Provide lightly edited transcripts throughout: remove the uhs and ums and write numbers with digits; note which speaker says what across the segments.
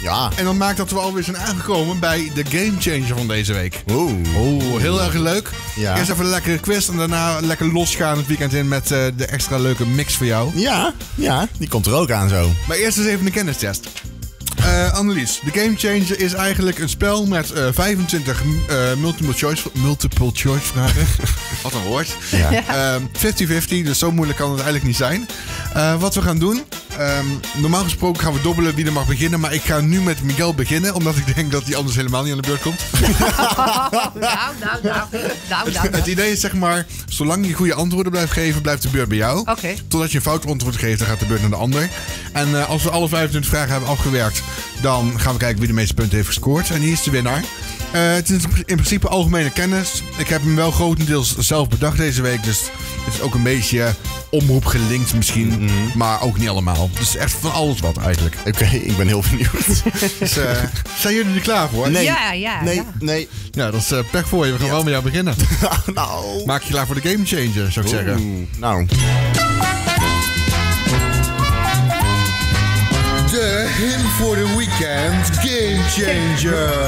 Speaker 1: Ja.
Speaker 2: En dan maakt dat we alweer zijn aangekomen bij de gamechanger van deze week.
Speaker 1: Oeh.
Speaker 2: Heel erg leuk.
Speaker 1: Ja.
Speaker 2: Eerst even een lekkere quiz en daarna lekker losgaan het weekend in met de extra leuke mix voor jou.
Speaker 1: Ja, die komt er ook aan zo.
Speaker 2: Maar eerst eens even een kennistest. Annelies, de Game Changer is eigenlijk een spel met 25 multiple choice vragen. Wat een woord.
Speaker 1: Ja.
Speaker 2: 50-50, dus zo moeilijk kan het eigenlijk niet zijn. Wat we gaan doen, normaal gesproken gaan we dobbelen wie er mag beginnen. Maar ik ga nu met Miguel beginnen, omdat ik denk dat hij anders helemaal niet aan de beurt komt.
Speaker 3: Nou.
Speaker 2: Het idee is zeg maar, zolang je goede antwoorden blijft geven, blijft de beurt bij jou.
Speaker 3: Oké.
Speaker 2: Totdat je een fout antwoord geeft, dan gaat de beurt naar de ander. En als we alle 25 vragen hebben afgewerkt, dan gaan we kijken wie de meeste punten heeft gescoord. En hier is de winnaar. Het is in principe algemene kennis. Ik heb hem wel grotendeels zelf bedacht deze week. Dus het is ook een beetje omroep gelinkt misschien. Maar ook niet allemaal. Dus echt van alles wat eigenlijk.
Speaker 1: Oké, ik ben heel benieuwd.
Speaker 2: Dus, zijn jullie er klaar voor?
Speaker 1: Nee.
Speaker 2: Nee. Ja, dat is pech voor je. We gaan wel met jou beginnen.
Speaker 1: Nou.
Speaker 2: Maak je klaar voor de Game Changer, zou ik zeggen.
Speaker 1: Nou.
Speaker 2: De hint voor de weekend Game Changer.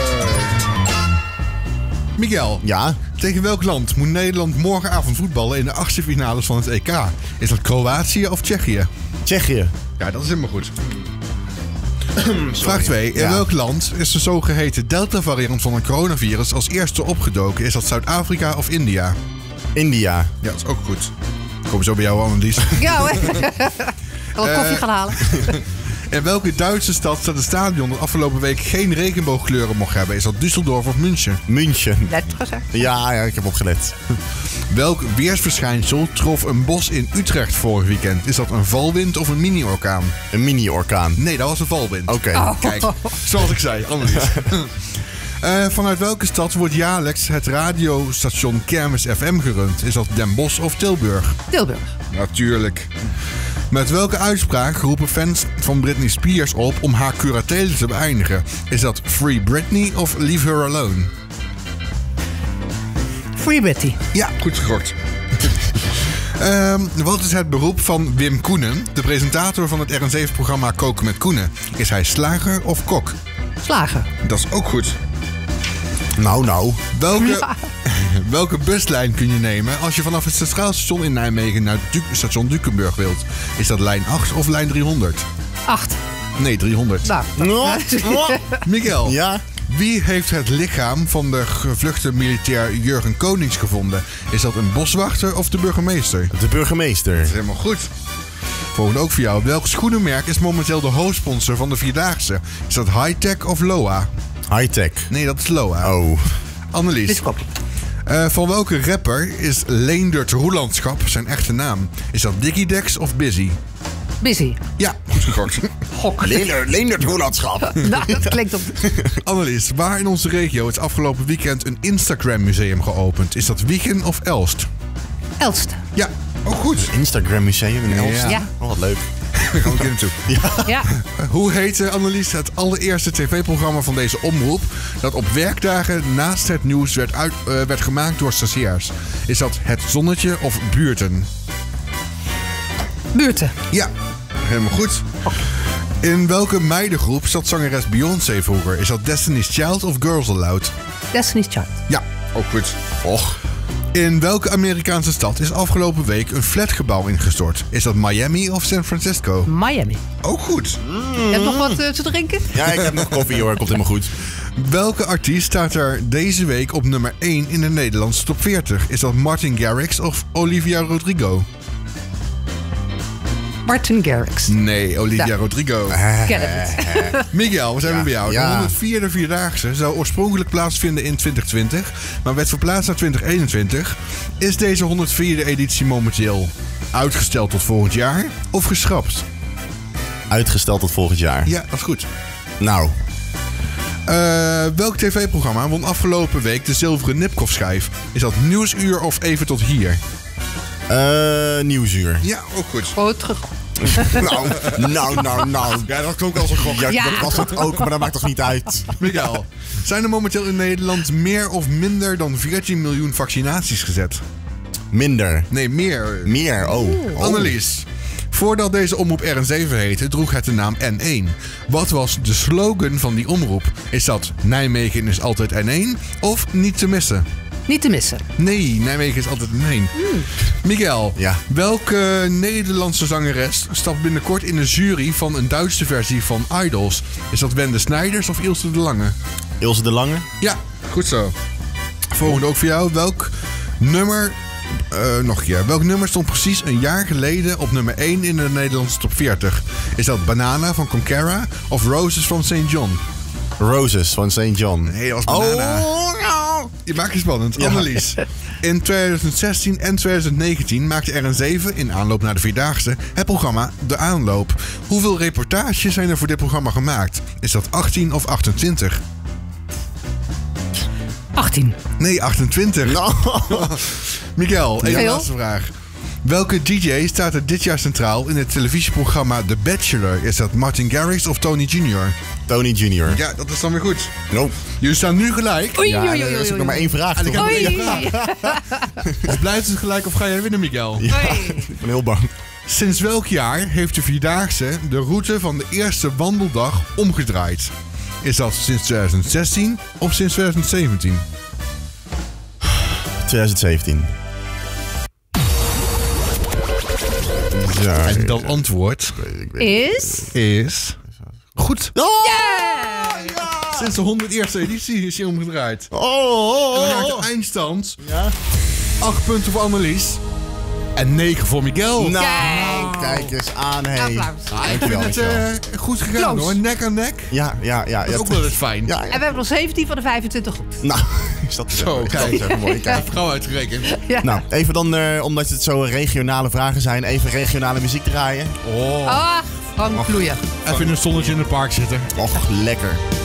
Speaker 2: Miguel.
Speaker 1: Ja?
Speaker 2: Tegen welk land moet Nederland morgenavond voetballen in de achtste finales van het EK? Is dat Kroatië of Tsjechië?
Speaker 1: Tsjechië.
Speaker 2: Ja, dat is helemaal goed. Vraag 2. In
Speaker 1: Ja.
Speaker 2: welk land is de zogeheten Delta-variant van het coronavirus als eerste opgedoken? Is dat Zuid-Afrika of India?
Speaker 1: India.
Speaker 2: Ja, dat is ook goed. Ik kom zo bij jou, Annelies.
Speaker 3: Ja hoor. Al koffie gaan halen.
Speaker 2: In welke Duitse stad staat het stadion dat afgelopen week geen regenboogkleuren mocht hebben? Is dat Düsseldorf of München?
Speaker 1: München.
Speaker 3: Net gezegd.
Speaker 1: Ja, ik heb opgelet.
Speaker 2: Welk weersverschijnsel trof een bos in Utrecht vorig weekend? Is dat een valwind of een mini-orkaan?
Speaker 1: Een mini-orkaan.
Speaker 2: Nee, dat was een valwind.
Speaker 1: Oké.
Speaker 2: Kijk, zoals ik zei, Annelies. Vanuit welke stad wordt jaarlijks het radiostation Kermis FM gerund? Is dat Den Bosch of Tilburg?
Speaker 3: Tilburg.
Speaker 2: Natuurlijk. Met welke uitspraak roepen fans van Britney Spears op om haar curatele te beëindigen? Is dat Free Britney of Leave Her Alone?
Speaker 3: Free Betty.
Speaker 2: Ja, goed gegokt. Wat is het beroep van Wim Koenen, de presentator van het RN7-programma Koken met Koenen? Is hij slager of kok?
Speaker 3: Slagen.
Speaker 2: Dat is ook goed.
Speaker 1: Nou.
Speaker 2: Welke buslijn kun je nemen als je vanaf het Centraal Station in Nijmegen naar station Dukenburg wilt? Is dat lijn 8 of lijn 300?
Speaker 3: 8.
Speaker 2: Nee, 300.
Speaker 3: Nou.
Speaker 2: Miguel,
Speaker 1: Ja?
Speaker 2: wie heeft het lichaam van de gevluchte militair Jurgen Konings gevonden? Is dat een boswachter of de burgemeester?
Speaker 1: De burgemeester.
Speaker 2: Dat is helemaal goed. Volgende ook voor jou. Welk schoenenmerk is momenteel de hoofdsponsor van de Vierdaagse? Is dat Hightech of Loa?
Speaker 1: Hightech.
Speaker 2: Nee, dat is Loa.
Speaker 1: Oh.
Speaker 2: Annelies.
Speaker 3: Dit klopt.
Speaker 2: Van welke rapper is Leendert Roelandschap zijn echte naam? Is dat Dickie Dex of Busy?
Speaker 3: Busy.
Speaker 2: Ja, goed gegokt.
Speaker 3: Gok.
Speaker 1: Leendert Roelandschap.
Speaker 3: Nou, dat klinkt op...
Speaker 2: Annelies, waar in onze regio is afgelopen weekend een Instagram-museum geopend? Is dat Wiegen of Elst?
Speaker 3: Elst.
Speaker 2: Ja, ook goed.
Speaker 1: Instagram museum in Elst.
Speaker 3: Ja.
Speaker 1: Oh, wat leuk.
Speaker 2: Daar gaan we een keer naartoe.
Speaker 3: Ja.
Speaker 2: Hoe heette, Annelies, het allereerste tv-programma van deze omroep dat op werkdagen naast het nieuws werd gemaakt door stagiairs? Is dat Het Zonnetje of Buurten?
Speaker 3: Buurten.
Speaker 2: Ja, helemaal goed. In welke meidengroep zat zangeres Beyoncé vroeger? Is dat Destiny's Child of Girls Aloud?
Speaker 3: Destiny's Child.
Speaker 2: Ja, ook goed. Och. In welke Amerikaanse stad is afgelopen week een flatgebouw ingestort? Is dat Miami of San Francisco?
Speaker 3: Miami.
Speaker 2: Ook goed.
Speaker 3: Je hebt nog wat te drinken?
Speaker 1: Ja, ik heb nog koffie hoor. Komt helemaal goed.
Speaker 2: Welke artiest staat er deze week op nummer 1 in de Nederlandse top 40? Is dat Martin Garrix of Olivia Rodrigo?
Speaker 3: Martin Garrix.
Speaker 2: Nee, Olivia
Speaker 3: Ja.
Speaker 2: Rodrigo.
Speaker 3: Ken het.
Speaker 2: Miguel, we zijn weer bij jou.
Speaker 1: Ja.
Speaker 2: De 104e Vierdaagse zou oorspronkelijk plaatsvinden in 2020, maar werd verplaatst naar 2021. Is deze 104e editie momenteel uitgesteld tot volgend jaar of geschrapt?
Speaker 1: Uitgesteld tot volgend jaar.
Speaker 2: Ja, dat is goed.
Speaker 1: Nou.
Speaker 2: Welk tv-programma won afgelopen week de zilveren Nipkoff-schijf? Is dat Nieuwsuur of Even tot hier?
Speaker 1: Nieuwsuur.
Speaker 2: Ja, ook goed.
Speaker 3: Oh, terug.
Speaker 1: Nou.
Speaker 2: Ja, dat klonk als een gok.
Speaker 1: Ja,
Speaker 3: Ja.
Speaker 1: dat was het ook, maar dat maakt toch niet uit.
Speaker 2: Miguel, zijn er momenteel in Nederland meer of minder dan 14 miljoen vaccinaties gezet?
Speaker 1: Minder.
Speaker 2: Nee, meer.
Speaker 1: Meer, oh.
Speaker 2: Annelies, Voordat deze omroep RN7 heette, droeg het de naam N1. Wat was de slogan van die omroep? Is dat Nijmegen is altijd N1 of niet te missen?
Speaker 3: Niet te missen.
Speaker 2: Nee, Nijmegen is altijd N1. Miguel,
Speaker 1: Ja.
Speaker 2: welke Nederlandse zangeres stapt binnenkort in de jury van een Duitse versie van Idols? Is dat Wende Snijders of Ilse de Lange?
Speaker 1: Ilse de Lange.
Speaker 2: Ja, goed zo. Volgende ook voor jou. Welk nummer... nog een keer. Welk nummer stond precies een jaar geleden op nummer 1 in de Nederlandse top 40? Is dat Banana van Concara of Roses van St. John?
Speaker 1: Roses van St. John.
Speaker 2: Nee, dat was Banana.
Speaker 1: nou.
Speaker 2: Je maakt het spannend.
Speaker 1: Ja.
Speaker 2: Annelies. In 2016 en 2019 maakte RN7 in aanloop naar de Vierdaagse het programma De Aanloop. Hoeveel reportages zijn er voor dit programma gemaakt? Is dat 18 of 28?
Speaker 3: 18.
Speaker 2: Nee, 28.
Speaker 1: Nou.
Speaker 2: Miguel, één
Speaker 3: Veel.
Speaker 2: laatste vraag. Welke DJ staat er dit jaar centraal in het televisieprogramma The Bachelor? Is dat Martin Garrix of Tony Jr.?
Speaker 1: Tony Jr.
Speaker 2: Ja, dat is dan weer goed.
Speaker 1: Nope.
Speaker 2: Jullie staan nu gelijk.
Speaker 3: Oei,
Speaker 1: Ja,
Speaker 3: oei,
Speaker 1: er
Speaker 3: oei,
Speaker 1: is ook
Speaker 3: oei,
Speaker 1: nog maar één vraag.
Speaker 2: En ik
Speaker 1: toch?
Speaker 2: heb nog
Speaker 3: Oei.
Speaker 2: één vraag. Dus blijft het gelijk of ga jij winnen, Miguel?
Speaker 1: Ik ben heel bang.
Speaker 2: Sinds welk jaar heeft de Vierdaagse de route van de eerste wandeldag omgedraaid? Is dat sinds 2016 of sinds 2017?
Speaker 1: 2017. Ja,
Speaker 2: En dat antwoord is... Goed.
Speaker 1: Oh!
Speaker 2: Sinds de 101ste editie is hij omgedraaid. En dan
Speaker 1: Oh!
Speaker 2: krijgt de eindstand
Speaker 1: Ja?
Speaker 2: 8 punten voor Annelies en 9 voor Miguel.
Speaker 1: Nou, kijk eens aan, hé.
Speaker 3: Applaus.
Speaker 2: Ik vind het goed gegaan
Speaker 3: Close.
Speaker 2: hoor, nek aan nek.
Speaker 1: Ja.
Speaker 2: Dat is ook wel eens fijn.
Speaker 1: Ja,
Speaker 3: En we hebben nog 17 van de 25 goed.
Speaker 1: nou, is dat
Speaker 2: Zo,
Speaker 1: is
Speaker 2: kijk.
Speaker 1: dat even mooi. Kijk.
Speaker 2: Gauw uitgerekend.
Speaker 3: Ja.
Speaker 1: Nou, even dan, omdat het zo regionale vragen zijn, even regionale muziek draaien.
Speaker 2: Oh.
Speaker 3: Ach, Frank Vloeien.
Speaker 2: Even in een zonnetje in het park zitten.
Speaker 1: Och, lekker.